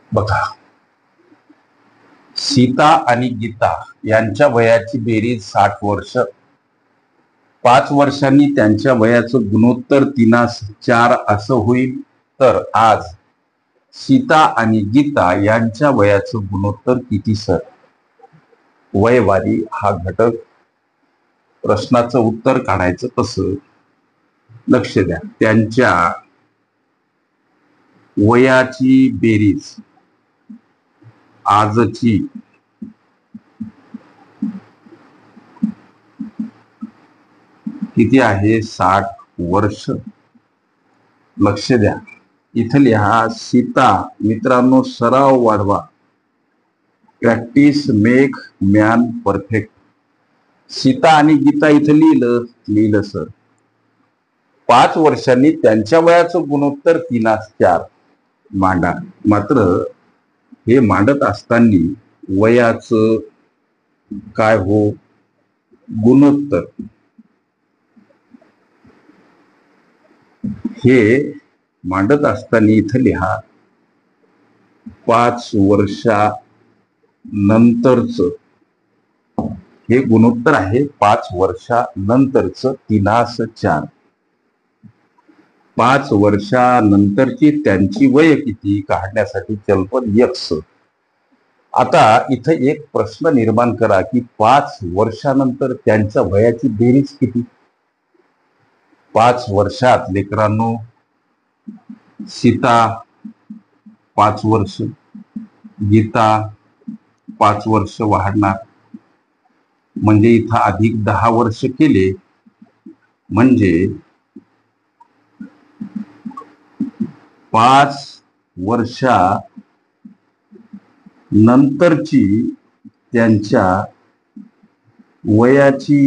बघा, सीता आणि गीता यांच्या वयाची बेरीज 60 वर्ष. 5 वर्षांनी त्यांच्या वयाचं गुणोत्तर 3:4 असं होईल. तर आज सीता आणि गीता यांच्या वयाचं गुणोत्तर किती सर? वयवारी हा घटक. प्रश्नाचं उत्तर काढायचं कसं? लक्ष द्या. त्यांच्या वयाची बेरीज आजची किती आहे? 60 वर्ष. लक्ष द्या. इथं लिहा सीता. मित्रांनो, सराव वाढवा. Practice make man perfect. Sita आणि गीता इथं लिहिलं सर. 5 वर्षांनी त्यांच्या वयाचं गुणोत्तर 3:4 मांडा. मात्र हे मांडत असताना वयाचं काय हो? गुणोत्तर. हे मांडत असताना इथं लिहा 5 वर्षानंतरच हे गुणोत्तर आहे. 5 वर्षानंतरच 3:4. 5 वर्षानंतरची त्यांची वय किती काढण्यासाठी चलपद x. आता इथं एक प्रश्न निर्माण करा की 5 वर्षानंतर त्यांच्या वयाची बेरीज किती? 5 वर्षात लेकरांनो, सीता 5 वर्ष, गीता 5 वर्ष वाढणार. म्हणजे इथं अधिक 10 वर्ष केले म्हणजे 5 वर्षानंतरची त्यांच्या वयाची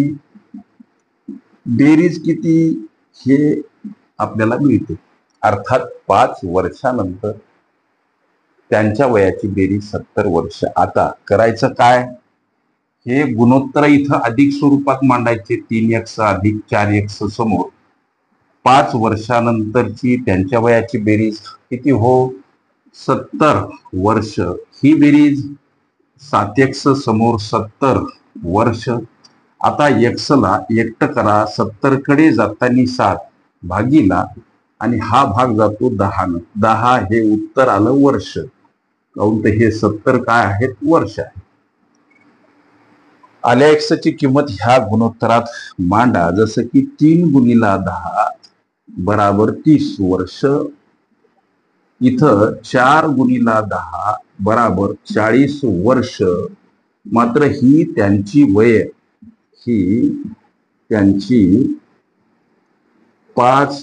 बेरीज किती हे आपल्याला मिळते. अर्थात 5 वर्षानंतर त्यांच्या वयाची बेरीज 70 वर्ष. आता करायचं काय? हे गुणोत्तर इथं अधिक स्वरूपात मांडायचे. 3x अधिक 4x समोर. 5 वर्षानंतरची त्यांच्या वयाची बेरीज किती हो? 70 वर्ष. ही बेरीज 7x समोर 70 वर्ष. आता x ला एकटं करा. 70 कडे जाताना 7 भागीला आणि हा भाग जातो 10 न. 10 हे उत्तर आलं वर्ष. काऊन तर हे 70 काय आहेत? वर्ष आहे. आल्या x ची किंमत ह्या गुणोत्तरात मांडा. जसं की 3 गुणिला 10 बराबर 30 वर्ष. इथं 4 गुणिला 10 बराबर 40 वर्ष. मात्र ही त्यांची वय, ही त्यांची 5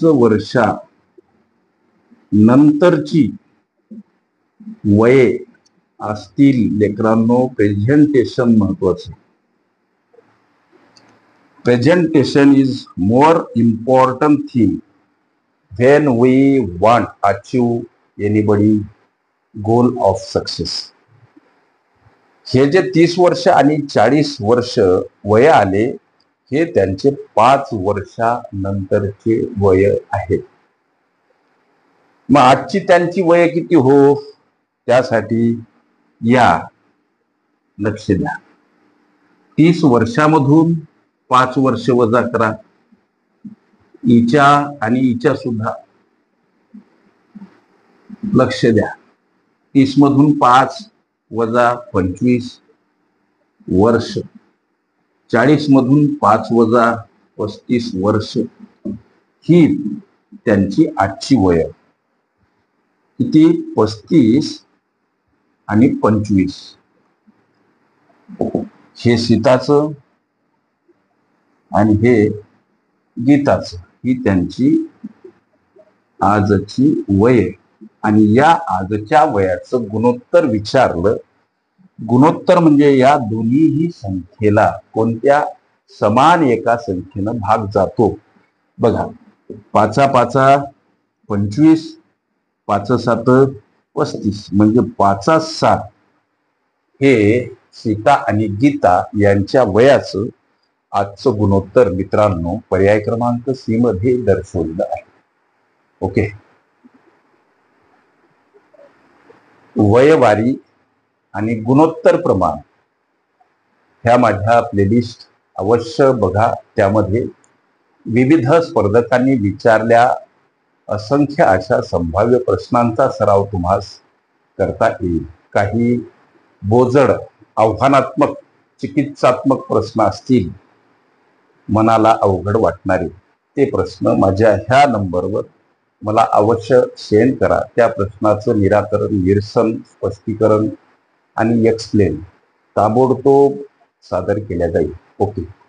वर्षानंतरची वये असतील. लेकरांनो, प्रेझेंटेशन महत्वाचं. Presentation is more important thing when we want achieve anybody goal of success. हे जे 30 वर्ष आणि 40 वर्ष वय आले, हे त्यांचे 5 वर्षानंतरचे वय आहे. मग आजची त्यांची वय किती हो? त्यासाठी या लक्ष द्या. 30 वर्षामधून 5 वर्ष वजा करा. इच्या आणि इच्या सुद्धा लक्ष द्या. 30 मधून 5 वजा 25 वर्ष. 40 मधून 5 वजा 35 वर्ष. ही त्यांची आजची वय. किती? 35 आणि 25. हे सीताचं आणि हे गीताचं. ही त्यांची आजची वय. आणि या आजच्या वयाचं गुणोत्तर विचारलं. गुणोत्तर म्हणजे या दोन्हीही संख्येला कोणत्या समान एका संख्येनं भाग जातो. बघा, 5 5 25, 5 7 35 म्हणजे 5 7 हे सीता आणि गीता यांच्या वयाचं आजचं गुणोत्तर मित्रांनो पर्याय क्रमांक सी मध्ये दर्शवलेलं आहे. ओके. वयवारी आणि गुणोत्तर प्रमाण ह्या माझ्या प्लेलिस्ट अवश्य बघा. त्यामध्ये विविध स्पर्धकांनी विचारल्या असंख्य अशा संभाव्य प्रश्नांचा सराव तुम्हास करता येईल. काही बोजड आव्हानात्मक चिकित्सात्मक प्रश्न असतील, मनाला अवघड वाटणारे, ते प्रश्न माझ्या ह्या नंबरवर मला अवश्य सेंड करा. त्या प्रश्नाचं निराकरण, निरसन, स्पष्टीकरण आणि एक्सप्लेन ताबडतोब सादर केल्या जाईल. ओके.